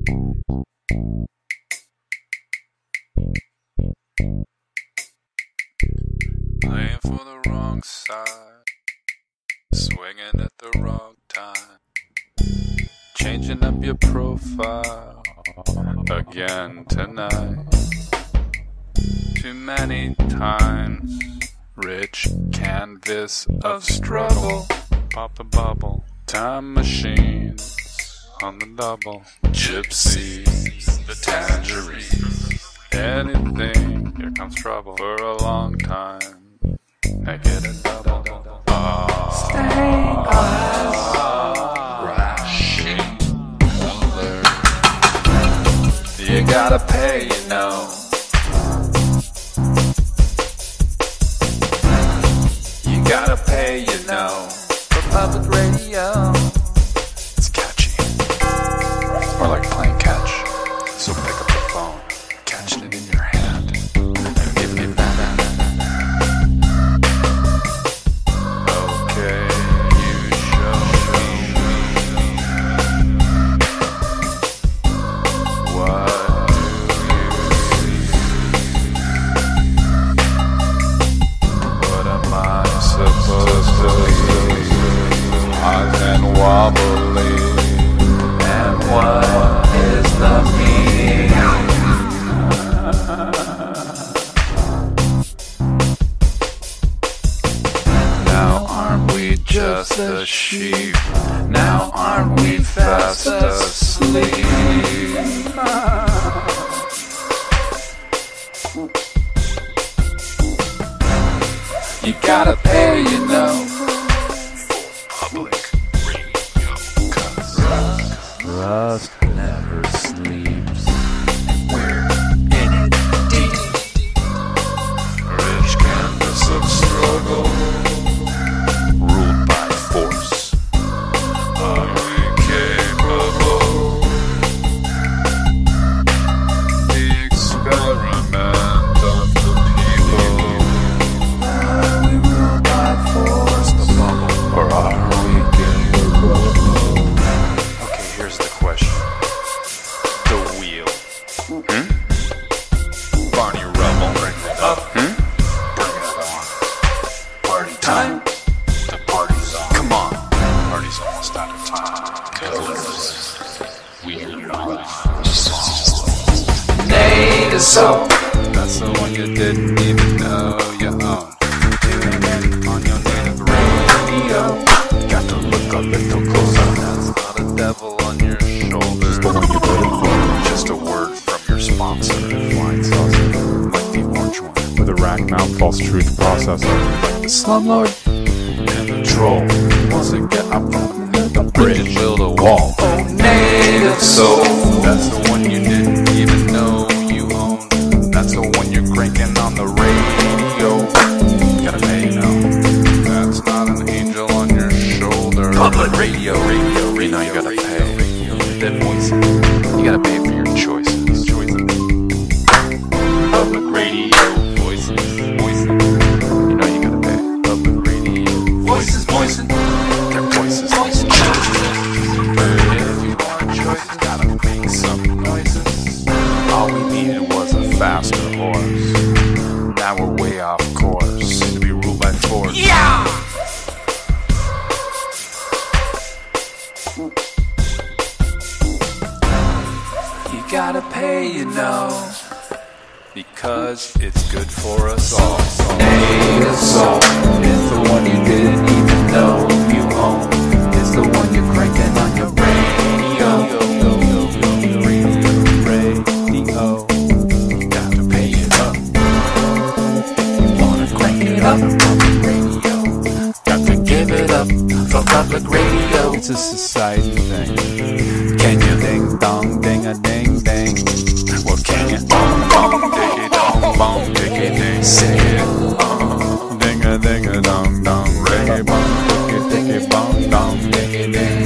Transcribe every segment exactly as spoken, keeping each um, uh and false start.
Playing for the wrong side, swinging at the wrong time, changing up your profile again tonight. Too many times, rich canvas of struggle. Pop the bubble, time machines on the double, gypsies, the tangerines, anything, here comes trouble for a long time. I get a double. Oh, stained glass, crashing color. You gotta pay, you know. You gotta pay, you know, for public radio. It's catchy. It's more like playing catch. So pick up the phone, catching it in your hand, and give me that. Okay, you show me what do you see? What am I supposed to be? Hot and wobbly. And what is the meaning? Now aren't we just the sheep? Now aren't we fast asleep? You gotta pay, you know, for public radio, 'cause Rust never sleeps. We're in it deep. Rich canvas of struggle, ruled by force. Are we capable? The experiment of the people. Are we ruled by force? The bubble, or are we capable? Okay, here's the question. The wheel. Hmm? Barney Rubble, bring it up. Hmm? Bring it on. Party time? The party's on. Come on. Party's almost out of time. Cause we're on native soul. That's the one you didn't even know you own. Doing it on your native radio. Got to look a little closer. That's not a devil on your shoulder. Just a word from your sponsor. Flying saucer, like the orange one, with a rack mount false truth processor. like the slumlord and the troll. Wants to get up from underneath the bridge and build a wall. Oh, native soul. That's the one you didn't even know you owned. That's the one you're cranking on the radio. Gotta pay, you know. That's not an angel on your shoulder. Public radio, radio, radio. You know you gotta pay. Then voices. You gotta pay for your choices. Choices. Public radio, voices, voices. You know you gotta pay. Public radio, voices, voices. Their voices, voices. If you want choices, gotta make some noises. All we needed was a faster horse. Now we're way off course to be ruled by force. Yeah! You gotta pay, you know, because it's good for us all. Native soul is the one you didn't even know you own. It's the one you're cranking on your radio. Radio, radio. Got to pay it up. If you wanna crank it up, public radio. Got to give it up for public radio. It's a society thing. Can you ding dong ding a ding ding? Well, can you bong bong diggy dong bong diggy ding? Say it. Ding a ding a dong dong reggae bong diggy diggy bong dong diggy ding.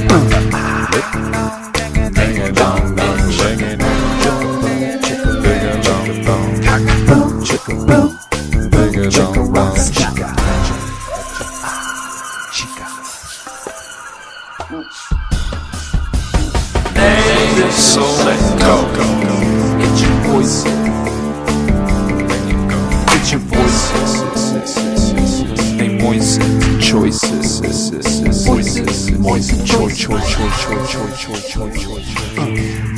Ding a dong dong diggy ding. Chicka ding a dong dong. Chicka boom. Ding a dong dong. Chicka. Chica. native soul. Let go. It's your voice. It's your voices. They moisten choices. Voices. Moisten choice. Choice. Choice. Choice. Choice. Choice. Choice. Choice.